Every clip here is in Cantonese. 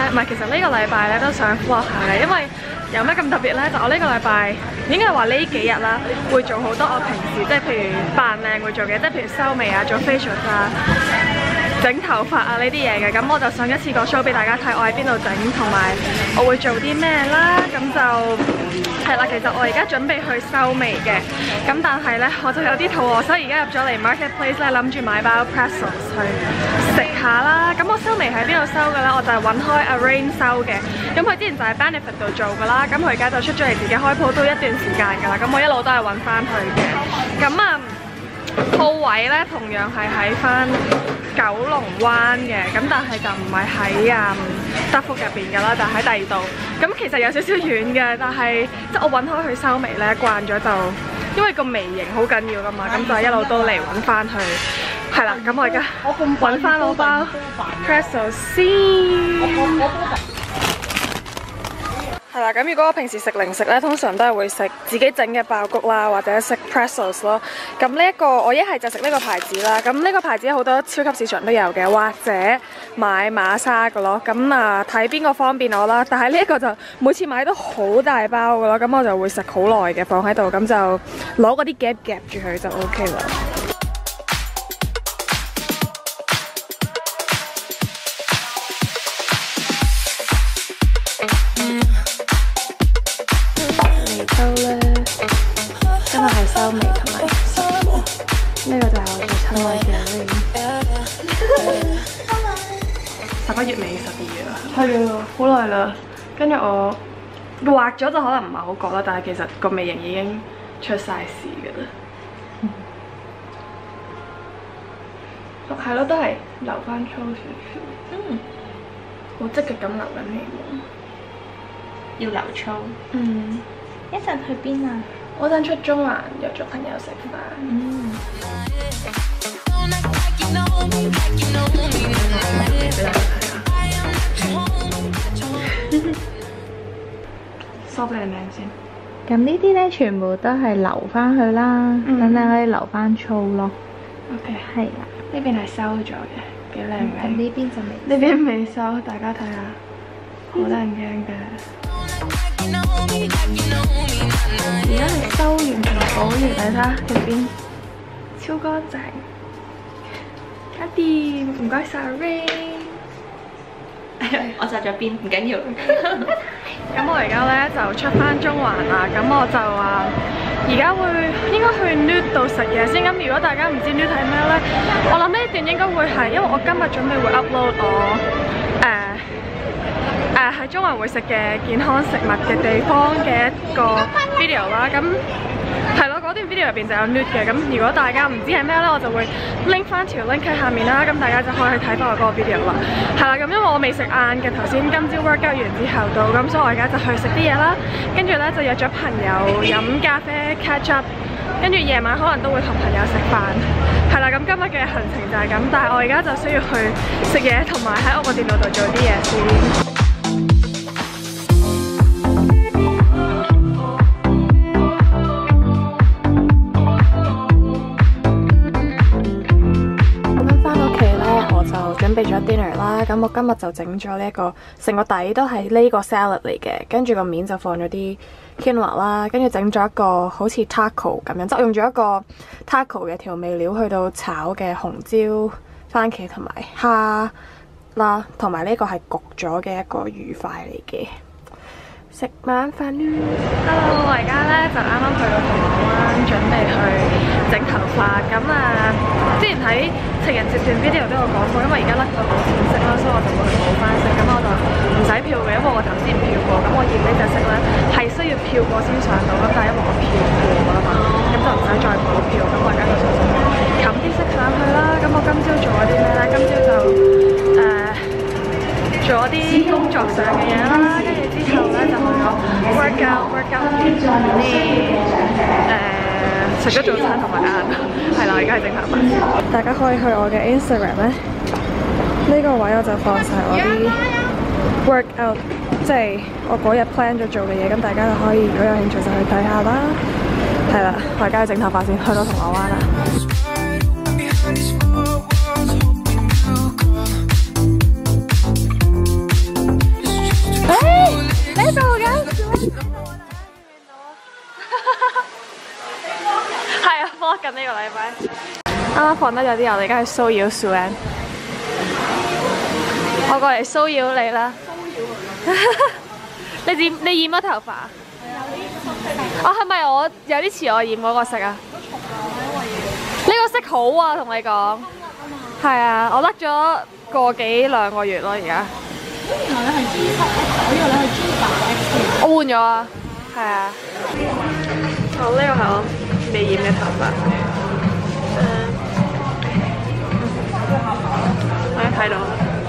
唔係，其實呢個禮拜咧都想 vlog 下嘅，因為有咩咁特別咧？就我呢個禮拜應該係話呢幾日啦，會做好多我平時即係譬如扮靚會做嘅，即係譬如修眉啊、做 facial 啊、整頭髮啊呢啲嘢嘅。咁我就想一次過 show 俾大家睇我喺邊度整，同埋我會做啲咩啦。咁就係啦，其實我而家準備去修眉嘅，咁但係咧我就有啲肚餓，所以而家入咗嚟 marketplace 咧，諗住買包 pretzels 去食下啦。咁我修眉喺邊度修嘅咧？我就係揾開 Arrain 修嘅。咁佢之前就喺 Benefit 度做㗎啦。咁佢而家就出咗嚟自己開鋪都一段時間㗎啦。咁我一路都係揾翻佢嘅。咁啊鋪位咧同樣係喺翻九龍灣嘅，咁但係就唔係喺德福入邊㗎啦，就喺第二度。咁其實有少少遠嘅，但係即係我揾開佢修眉咧，慣咗就因為個眉型好緊要㗎嘛，咁就一路都嚟揾翻佢。係啦，咁我而家揾翻我包 pretzels 先。係啦，咁如果我平時食零食咧，通常都係會食自己整嘅爆谷啦，或者食 pretzels 咯。咁呢一個我一係就食呢個牌子啦。咁呢個牌子好多超級市場都有嘅，或者買馬莎嘅咯。咁啊睇邊個方便我啦。但係呢一個就每次買都好大包嘅咯，咁我就會食好耐嘅，放喺度，咁就攞嗰啲夾夾住佢就 OK 啦。今日係修眉同埋食貨，呢個就係我最親愛嘅 Rain。11月尾12月啦，係啊，好耐啦。跟住我畫咗就可能唔係好覺啦，但係其實個眉形已經出晒事㗎啦。係咯，都係留翻粗少少。好積極咁留緊希望。 要留粗。一陣去邊啊？ 我陣出中環約咗朋友食飯。俾大家睇下。梳俾你靚先。 咁呢啲咧全部都係留翻去啦，等你可以留翻粗咯。 OK， 係啦。 呢邊係收咗嘅，幾靚嘅。 咁呢邊就未。 呢邊未收，大家睇下，好得人驚嘅。而家係修完同補完，你睇下入邊超乾淨。搞掂，唔該晒 Rain。 我紮咗邊，唔緊要。 咁我而家咧就出翻中環啦，咁我就話而家會應該去 Nude 度食嘢先。咁如果大家唔知 Nude 係咩咧，我諗呢一段應該會係，因為我今日準備會 upload 我喺中環會食嘅健康食物嘅地方嘅一個 video 啦。咁係咯，嗰段 video 入邊就有 Nude 嘅。咁如果大家唔知係咩咧，我就會 link 翻條 link 喺下面啦。咁大家就可以去睇翻我嗰個 video 啦。係啦，咁因為我未食晏嘅，頭先今朝 workout 完之後到，咁所以我而家就去食啲嘢啦。跟住咧就約咗朋友飲咖啡 catch up， 跟住夜晚可能都會同朋友食飯。係啦，咁今日嘅行程就係咁，但係我而家就需要去食嘢，同埋喺我個電腦度做啲嘢先。準備咗 dinner 啦，咁我今日就整咗呢一個，成個底都係呢個 salad 嚟嘅，跟住個面就放咗啲 quinoa 啦，跟住整咗一個好似 taco 咁樣，即係用咗一個 taco 嘅調味料去到炒嘅紅椒、番茄同埋蝦啦，同埋呢個係焗咗嘅一個魚塊嚟嘅。食晚飯啦 ！Hello， 我而家咧就啱啱去到銅鑼灣，準備去整頭髮。咁之前喺情人節段 video 都有講過，因為而家甩到冇錢色啦，所以我就會去補翻色。咁我就唔使票嘅，因為我頭先票過。咁我要呢隻色咧係需要票過先上到，咁但係因為我票過啦嘛，咁就唔使再補票。咁我而家就想冚啲色上去啦。咁我今朝做咗啲咩咧？今朝就做咗啲工作上嘅嘢啦，跟住之後咧就去咗 workout 完啲食咗早餐同埋晏，係啦，而家係整頭髮。大家可以去我嘅 Instagram 咧，呢個位我就放晒我啲 workout， 即係我嗰日 plan 咗做嘅嘢，咁大家就可以如果有興趣就去睇下啦。係啦，我而家去整頭髮先，去到銅鑼灣啦。 個禮拜。啱啱放得咗啲油，我哋而家去騷擾 Suan。我過嚟騷擾你啦。你染咗頭髮？哦，係咪我有啲似我染嗰個色啊？呢個色好啊，同你講。係啊，我甩咗個幾兩個月咯，而家。原來你係 G7，我以為你係 G8X。我換咗啊，係啊。好，呢個係我未染嘅頭髮。大家睇到。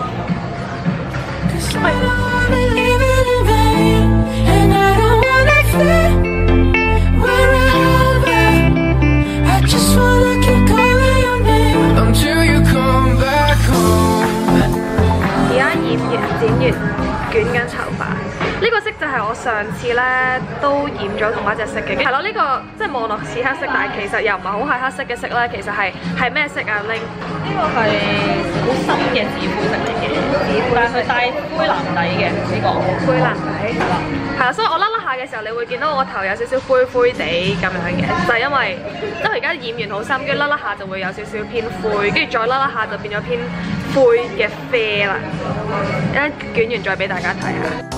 剪完捲緊頭髮，呢個色就係我上次咧都染咗同一隻色嘅，係咯，呢個即係望落似黑色，但係其實又唔係好係黑色嘅色咧。其實係咩色啊 ？Ling？ 呢個係好深嘅紫灰色嚟嘅，但係佢帶灰藍底嘅呢個灰藍底，係啦。所以我甩下嘅時候，你會見到我個頭有少少灰灰地咁樣嘅，就係因為而家染完好深，跟住甩下就會有少少偏灰，跟住再甩下就變咗偏灰嘅啡啦。一捲完再俾大家睇下。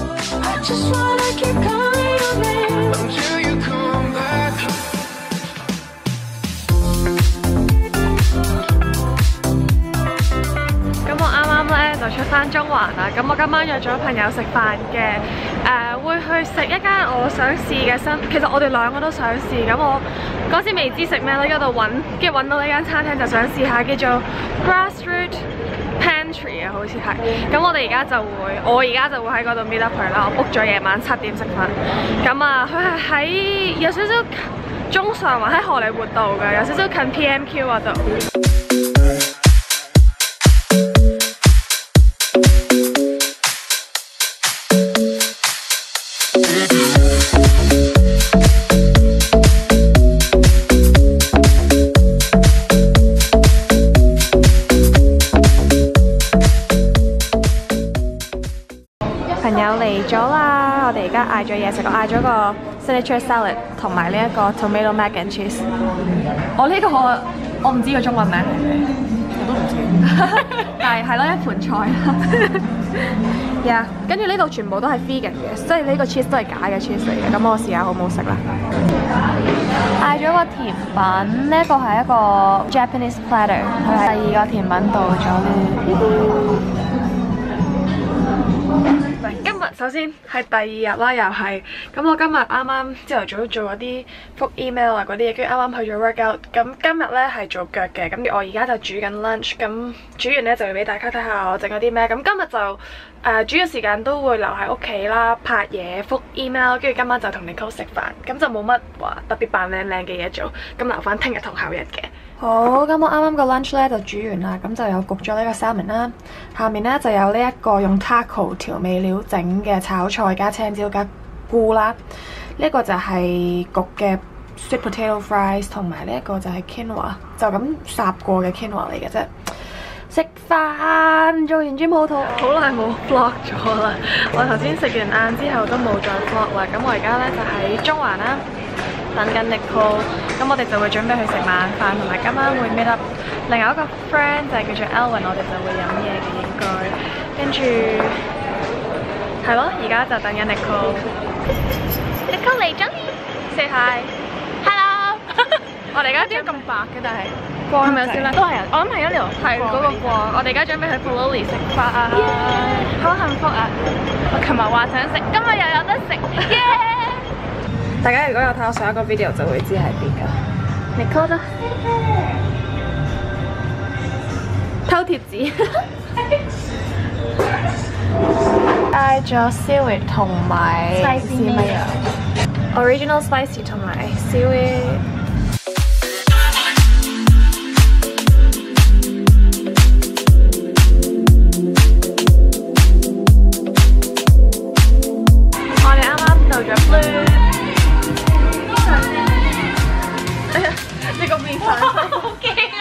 咁我啱啱咧就出翻中環啦。咁我今晚約咗朋友食飯嘅，會去食一間我想試嘅新，其實我哋兩個都想試。咁我嗰時未知食咩咧，喺度揾，跟住揾到呢間餐廳就想試下，叫做 Grassroot Pantry 啊，好似係。咁我哋而家就會，我而家就會喺嗰度 meet up 佢啦。我 book 咗夜晚7點食飯。咁啊，佢係喺有少少中上環喺荷里活道嘅，有少少近 PMQ 嗰度。朋友嚟咗啦，我哋而家嗌咗嘢食，我嗌咗個 signature salad 同埋呢一個 tomato mac and cheese。我呢個我唔知個中文名係咩，我都唔知。但係咯，一盤菜啦。呀，跟住呢度全部都係 vegan 嘅，即係呢個 cheese 都係假嘅 cheese 嚟嘅。咁我試下好唔好食啦。嗌咗個甜品，呢一個係一個 Japanese platter， 佢係第2個甜品到咗啦。今日首先係第2日啦，又係咁。我今日啱啱朝頭早做嗰啲覆 email 啊嗰啲嘢，跟住啱啱去咗 workout。咁今日咧係做腳嘅，咁我而家就煮緊 lunch。咁煮完咧就要俾大家睇下我整咗啲咩。咁今日就主要時間都會留喺屋企啦，拍嘢覆 email， 跟住今晚就同 Nicole 食飯。咁就冇乜話特別扮靚靚嘅嘢做，咁留翻聽日同後日嘅。好，咁我啱啱個 lunch 咧就煮完啦，咁就有焗咗呢個 salmon 啦，下面咧就有呢一個用 taco 調味料整嘅炒菜加青椒加菇啦，呢一個就係焗嘅 sweet potato fries， 同埋呢一個就係 quinoa， 就咁烚過嘅 quinoa 嚟嘅啫。食飯，做完 gym 好肚，好耐冇 vlog 咗啦。我頭先食完晏之後都冇再 vlog 啦。咁我而家咧就喺中環啦，等緊 Nicole。咁我哋就會準備去食晚飯，同埋今晚會 meet up 另外一個 friend 就係叫做 Elwin， 我哋就會飲嘢嘅應該。跟住係咯，而家就等緊 Nicole。Nicole 嚟咗 ，say hi，hello。我哋而家點解咁白嘅？但係光係咪有少少？都係啊，我諗係一條係嗰個光。我哋而家準備去 Pololi 食飯啊，好幸福啊！我琴日話想食，今日又有得食，耶！大家如果有睇我上一個 video 就會知係邊㗎。Nicole 啦，偷貼紙。嗌咗 seaweed 同埋試乜嘢 ？Original spicy 同埋 seaweed。呢個面飯好驚啊！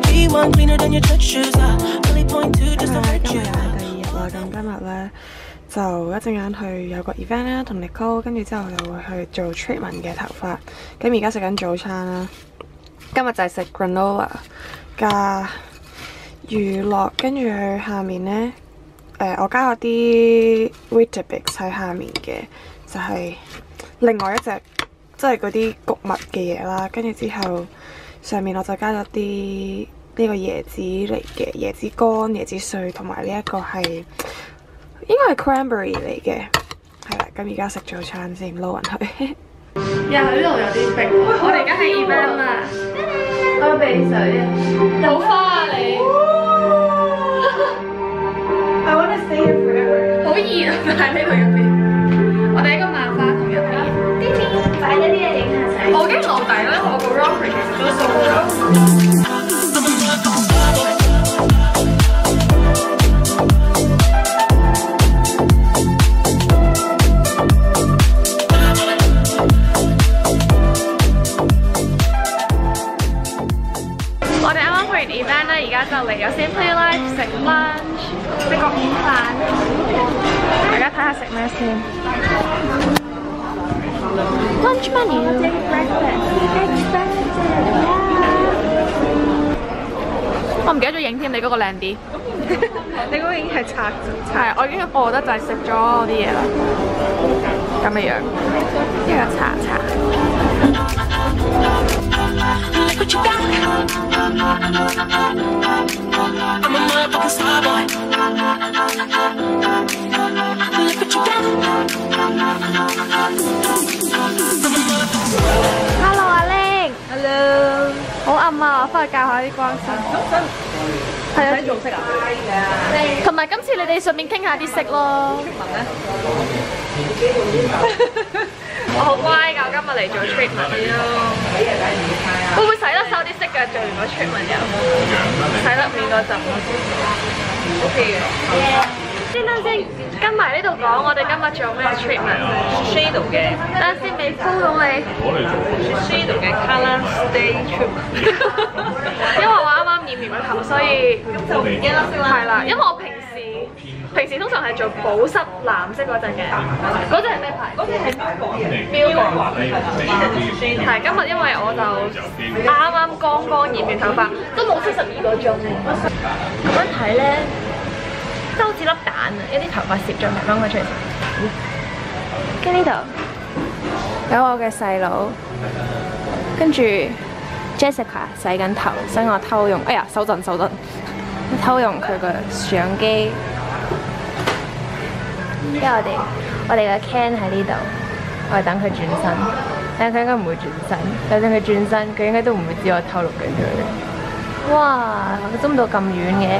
今日係第2日啦，咁今日咧就就一陣間去有個 event 啦，同 Nicole，跟住之後就會去做 treatment 嘅頭髮。咁而家食緊早餐啦，今日就係食 granola 加乳酪，跟住下面呢，我加咗啲 Weetabix 喺下面嘅，就係另外一隻即係嗰啲穀物嘅嘢啦。跟住之後上面我就加咗啲呢個椰子嚟嘅，椰子乾、椰子碎，同埋呢一個係應該係 cranberry 嚟嘅，係啦。咁而家食早餐先，撈勻佢。 又係呢度有啲冰，我哋而家喺 event 啊，我要避水啊，好花啊你 ！I wanna stay here forever。好熱啊！喺呢度入邊，我哋喺個萬花筒入邊。啲啲擺咗啲嘢影下相。我已經落底啦，我個 rocker 其實都掃咗。event 咧，而家就嚟咗 Simply Life 食 lunch， 食個午飯。大家睇下食咩先 ？Lunch menu。我唔記得咗影添，你嗰個靚啲。你嗰個已經係拆咗。係，我已經我覺得就係食咗啲嘢啦。咁嘅樣，一個茶。Hello 阿玲 ，Hello， 好暗啊，我翻去教下啲光先。係啊，做色啊？同埋今次你哋順便傾下啲色咯。我好乖㗎，我今日嚟做 treatment 咯。會唔會洗得手啲色㗎？做完個 treatment 又洗得面嗰陣 OK 嘅。先等先，跟埋呢度講，我哋今日做咩 treatment？Shadow 嘅。等陣先，未鋪到你。Shadow 嘅 color stay treatment。因為我啱啱染完個頭，所以就唔記得色啦。係啦，因為我平時通常係做保濕藍色嗰陣嘅，嗰隻係咩牌？嗰隻係標榜。係今日因為我就啱剛染完頭髮，都冇72個鐘。咁樣睇咧，即係好似粒蛋啊！一啲頭髮攝咗嚟掹佢出嚟。跟呢度有我嘅細佬，跟住 Jessica 洗緊頭，所以我偷用，哎呀手震，偷用佢個相機。因為我哋個 Ken 喺呢度，我係等佢轉身，但係佢應該唔會轉身。就算佢轉身，佢應該都唔會知我偷錄緊佢。哇！我 zoom 到咁遠嘅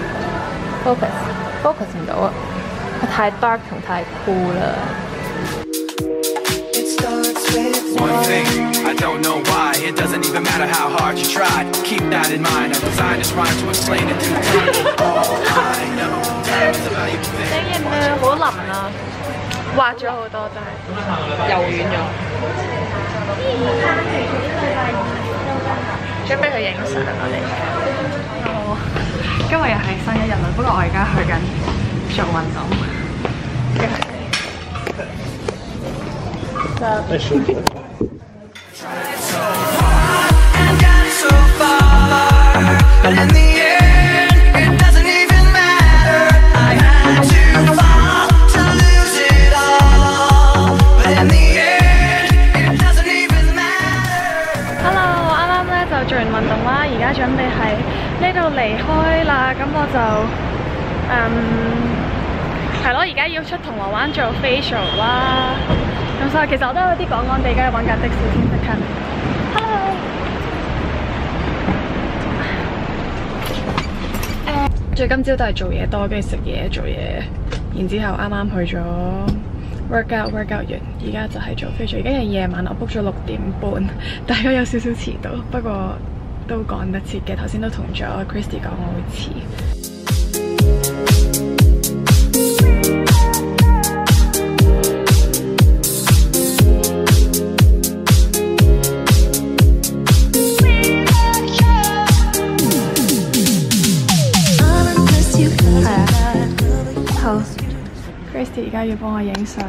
，focus 唔到啊！太 dark 同太 cool 啦。One thing, I don't know why. It doesn't even matter how hard you try. Keep that in mind. I designed this rhyme to explain it to you. All I know, time is a valuable thing. 你認唔認好腍啊？滑咗好多真係，柔軟咗。準備去影相我哋。好，今日又係新一日啦，不過我而家去緊做運動。跟住。做完運動啦，而家準備喺呢度離開啦，咁我就係咯，而家要出銅鑼灣做 facial 啦，咁所以其實我都有啲趕趕地，而家要揾架的士先即刻。Hello。最今朝都係做嘢多，跟住食嘢做嘢，然之後啱啱去咗 workout 完，而家就係做 facial。而家係夜晚，我 book 咗6點半，大概有少少遲到，不過都趕得切嘅。頭先都同咗 Christy 講我會遲。 Grace 而家要幫我影相。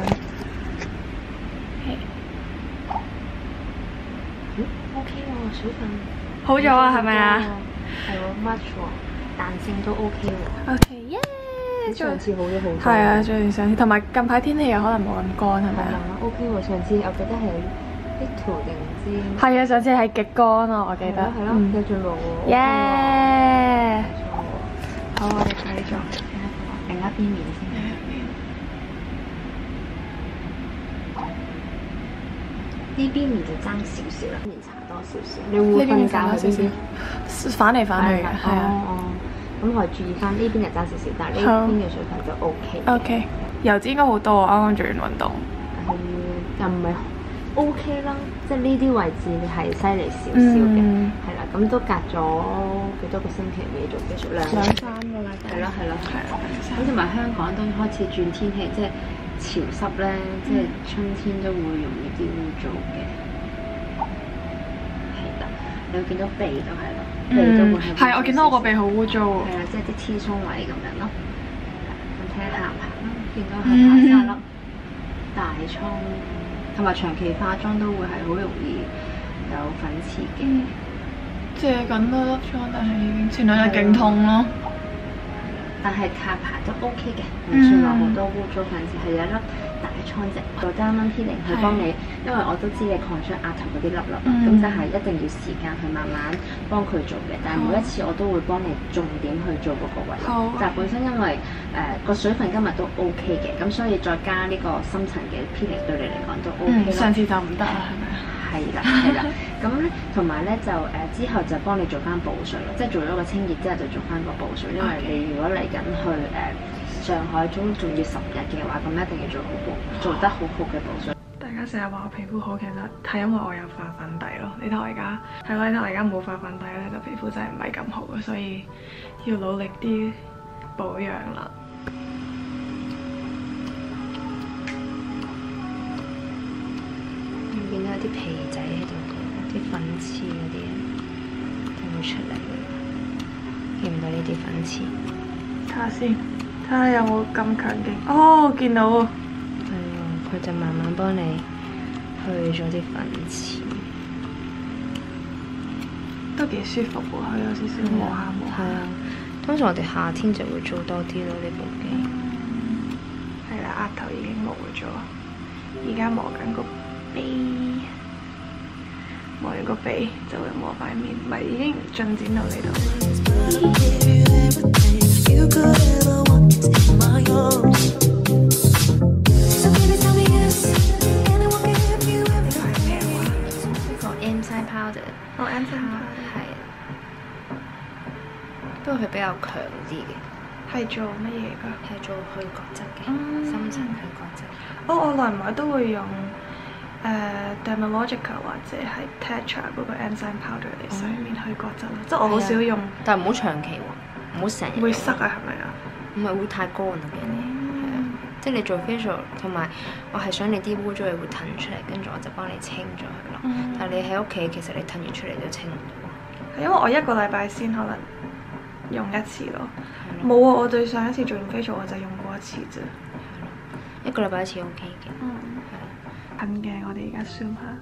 OK 喎，水分好咗啊，係咪啊？ 係喎 much 喎，彈性都 OK 喎。 OK， 耶！ 比上次好咗好多。 係啊，最上次同埋近排天氣又可能冇咁乾，係咪啊？ OK 喎，上次我記得係啲圖定唔知。 係啊，上次係極乾咯，我記得。 係咯，有進步喎。 耶！ 錯喎。 好，我哋繼續。 另一邊面先。呢邊面就爭少少啦，面搽多少少。你會瞓覺喺邊邊？ 反嚟反去嘅，係啊。 咁我注意翻呢邊就爭少少，但係呢邊嘅水分就 OK。 OK， 油脂應該好多，啱啱做完運動。 又唔係 OK 啦，即係呢啲位置係犀利少少嘅，係啦。咁都隔咗幾多個星期未做技術量？2、3個禮拜。係咯係咯係啦。咁同埋香港都開始轉天氣，即係潮濕咧，即係春天都會容易啲污糟嘅。係啦，你會見到鼻都係咯，鼻都會係。 係，我見到我個鼻好污糟喎。 係啦，即係啲 T 鬆位咁樣咯。咁睇下行唔行啦？見到係下沙粒大瘡，同埋長期化妝都會係好容易有粉刺嘅。 借緊多粒瘡，但係已經前兩日勁痛咯。 但係下排都 OK 嘅，唔算話好多污糟粉刺，係有一粒大瘡啫。做Diamond Peeling去幫你，因為我都知你抗衰額頭嗰啲粒粒，咁就係一定要時間去慢慢幫佢做嘅。但係每一次我都會幫你重點去做嗰個位。但係本身因為個水分今日都 OK 嘅，咁所以再加呢個深層嘅 Peeling 對你嚟講都 OK 啦。 上次就唔得啦，係咪啊？ 係啦，係啦，咁咧同埋咧就之後就幫你做翻補水咯，即係做咗個清潔之後就做翻個補水，因為你如果嚟緊去上海仲要10日嘅話，咁一定要做得好好嘅補水。大家成日話我皮膚好，其實係因為我有化粉底咯。你睇我而家係咯，你睇我而家冇化粉底咧，就皮膚真係唔係咁好，所以要努力啲保養啦。 見到有啲皮仔喺度，啲粉刺嗰啲就會出嚟嘅。見唔到呢啲粉刺？ 睇下先，睇下有冇咁強勁。哦，見到喎。 係啊，佢就慢慢幫你去咗啲粉刺， 都幾舒服喎，佢有少少磨下磨下。 係啊，通常我哋夏天就會做多啲咯，呢部機。 係啦，額頭已經磨咗，而家磨緊個鼻，磨完個鼻就會磨塊面，唔係已經進展到呢度。 呢個 M-Side Powder， M-Side Powder 係，不過佢比較強啲嘅。 係做乜嘢㗎？ 係做去角質嘅，深層去角質。 我耐唔耐都會用Dermalogica 或者係 Tatcha 嗰個 M-Side Powder 嚟洗面去角質咯，即係我好少用。 但係唔好長期喎，唔好成日。 會塞啊，係咪啊？ 唔係會太乾啊，驚你。係啊，即係你做 facial 同埋，我係想你啲污糟嘢會騰出嚟，跟住我就幫你清咗佢咯。但係你喺屋企其實你騰完出嚟都清唔到。 係因為我1個禮拜先可能用1次咯。冇啊！我對上一次做完 facial 我就用過1次啫。 1個禮拜1次 OK 嘅。 近嘅，我哋而家 zoom 下。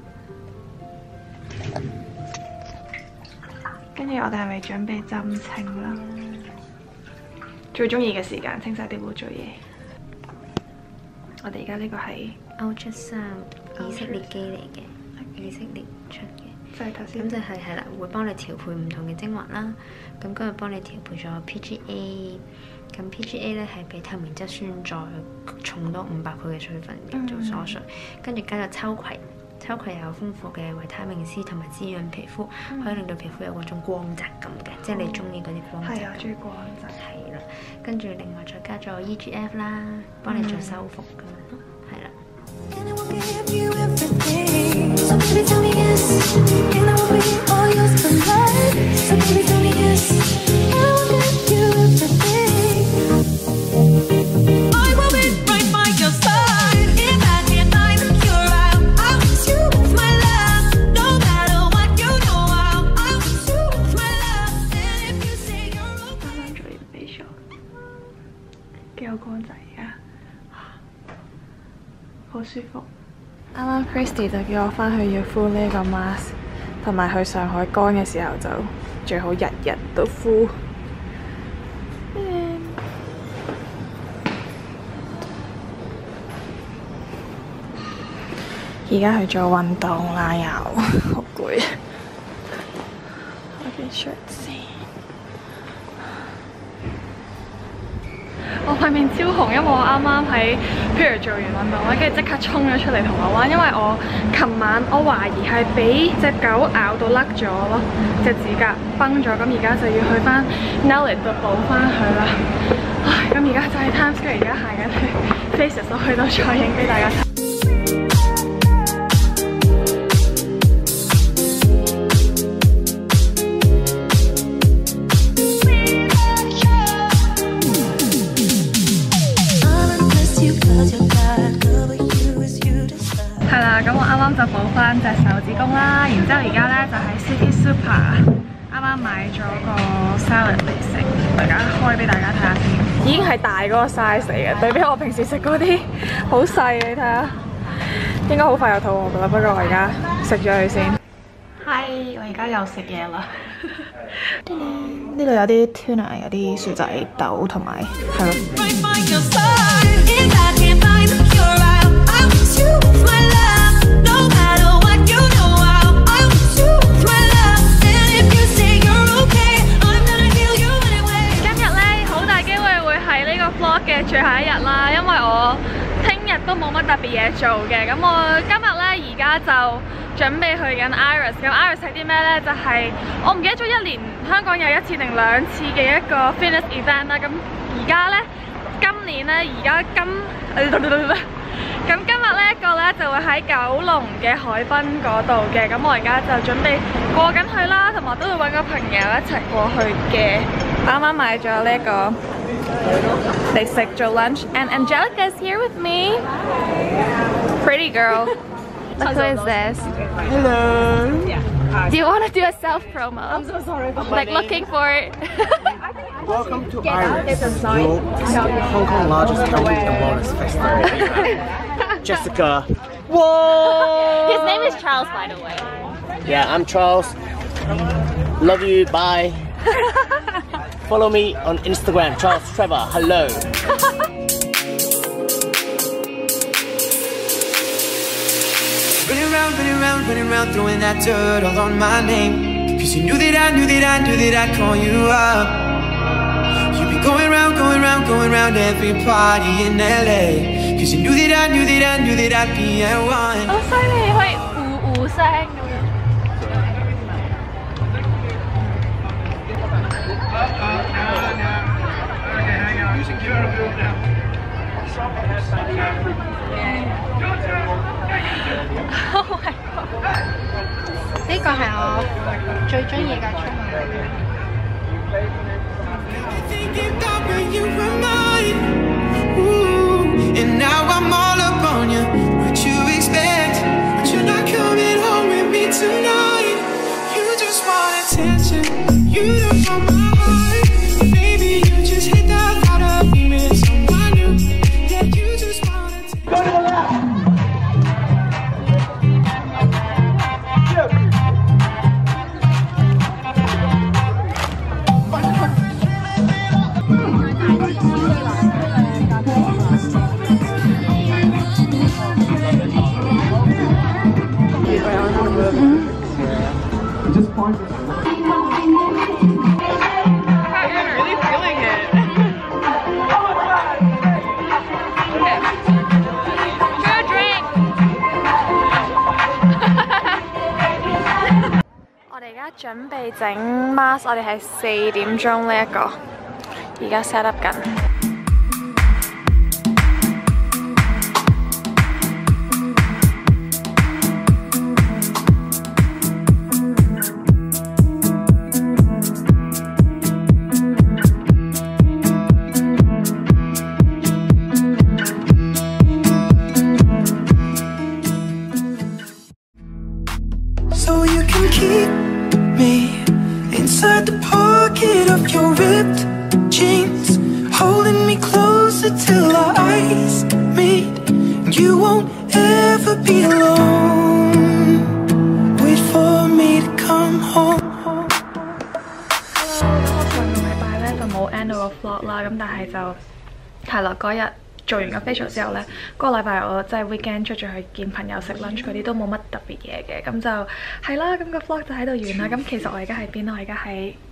跟住我哋係咪準備針清啦？最中意嘅時間清晒啲污糟嘢。我哋而家呢個係 Ultrasound 以色列機嚟嘅，以色列出嘅。 就係頭先。 咁就係啦，會幫你調配唔同嘅精華啦。咁跟住幫你調配咗 PGA。咁 PGA 咧係比透明質酸再重多500倍嘅水分嘅做鎖水，跟住加咗秋葵，秋葵有豐富嘅維他命 C 同埋滋潤皮膚，可以令到皮膚有嗰種光澤感嘅，即係你中意嗰啲光澤。係啊，中意光澤。係啦，跟住另外再加咗 EGF 啦，幫你做修復咁樣咯，係啦。 幾有光澤而家， 好舒服。 啱啱 Christy 就叫我翻去要敷呢個 mask， 同埋去上海乾嘅時候就最好日日都敷。而家去做運動啦，又好攰。開件 shirt 先。 我塊面超紅，因為我啱啱喺譬如做完運動咧，跟住即刻衝咗出嚟銅鑼灣，因為我琴晚我懷疑係俾隻狗咬到甩咗咯，隻指甲崩咗，咁而家就要去翻 Nail It 度補翻佢啦。唉，咁而家就喺 Times Square， 而家行緊去 Faces， 我去到再影俾大家睇。係啦，咁我啱啱就補翻隻手指公啦，然之後而家咧就喺 City Super 啱啱買咗個 salad 嚟食，而家開俾大家睇下先。 已經係大嗰個 size 嚟嘅，對比我平時食嗰啲好細，你睇下。應該好快有肚餓㗎啦，不過我而家食咗佢先。 係，我而家又食嘢啦。 呢度有啲 tuna， 有啲薯仔豆同埋係咯。 嘅最後一日啦，因為我聽日都冇乜特別嘢做嘅，咁我今日咧而家就準備去緊 Iris。咁 Iris 係啲咩咧？就係、我唔記得咗一年香港有1次定2次嘅一個 fitness event 啦。咁而家咧今年咧咁今日呢個咧就會喺九龍嘅海濱嗰度嘅，咁我而家就準備過緊去啦，同埋都會揾個朋友一齊過去嘅。啱啱買咗呢個嚟食做 lunch and Angelica is here with me. Pretty girl. Look who is this. Hello. Do you want to do a self promo? I'm so sorry for Like looking for it. Welcome to Iris, Hong Kong largest health and wellness festival. Jessica. Whoa! His name is Charles, by the way. Yeah, I'm Charles. Love you. Bye. Follow me on Instagram, Charles Trevor. Hello. Running around, throwing that dirt all on my name. Cause you knew that I'd call you up. You be going round every party in LA. Cause you knew that I'd be at one. 好犀利，可以呼聲咁樣。Oh my god！ 呢個係我最中意嘅出門。 Thinking about when you were mine. Ooh, and now I'm all up on you. What you expect? But you're not coming home with me tonight. You just want attention. You don't want my heart. Baby, you just hate the thought of me with someone new. Yeah, you just want attention. Go to the left. 準備整 mask， 我哋係4點鐘呢一個，而家 set up 緊。 So you can keep me inside the pocket of your ripped jeans. Hold never be alone. Wait for me to come home. 我上個禮拜咧就冇 end 到個 vlog 啦，咁但係就係啦，嗰日做完個 facial 之後咧，嗰個禮拜我即係 weekend 出咗去見朋友食 lunch 嗰啲都冇乜特別嘢嘅，咁就係啦，咁個 vlog 就喺度完啦。咁其實我而家喺邊咧？我而家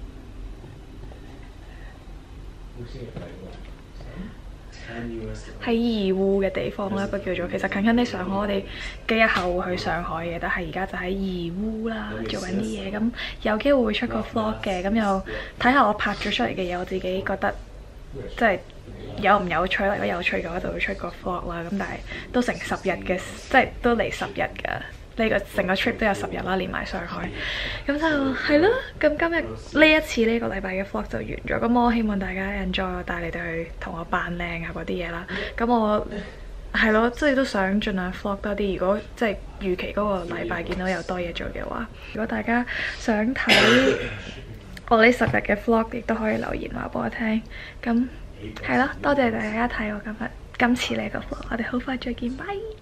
喺怡護嘅地方啦，一個叫做其實近啲上海，我哋幾日後會去上海嘅，但係而家就喺怡護啦，做緊啲嘢，咁有機會會出個 vlog 嘅，咁又睇下我拍咗出嚟嘅嘢，我自己覺得即係有唔有趣啦。如果有趣嘅話，就會出個 vlog 啦。咁但係都成10日嘅，即係都嚟10日㗎。呢個成個 trip 都有10日啦，連埋上海，咁就係咯。咁今日呢一次呢個禮拜嘅 vlog 就完咗。咁我希望大家 enjoy 我帶你哋去同我扮靚啊嗰啲嘢啦。咁我係咯，即係都想盡量 vlog 多啲。如果即係預期嗰個禮拜見到有多嘢做嘅話，如果大家想睇我呢10日嘅 vlog， 亦都可以留言話俾我聽。咁係咯，多謝大家睇我今次呢個 vlog，我哋好快再見，拜。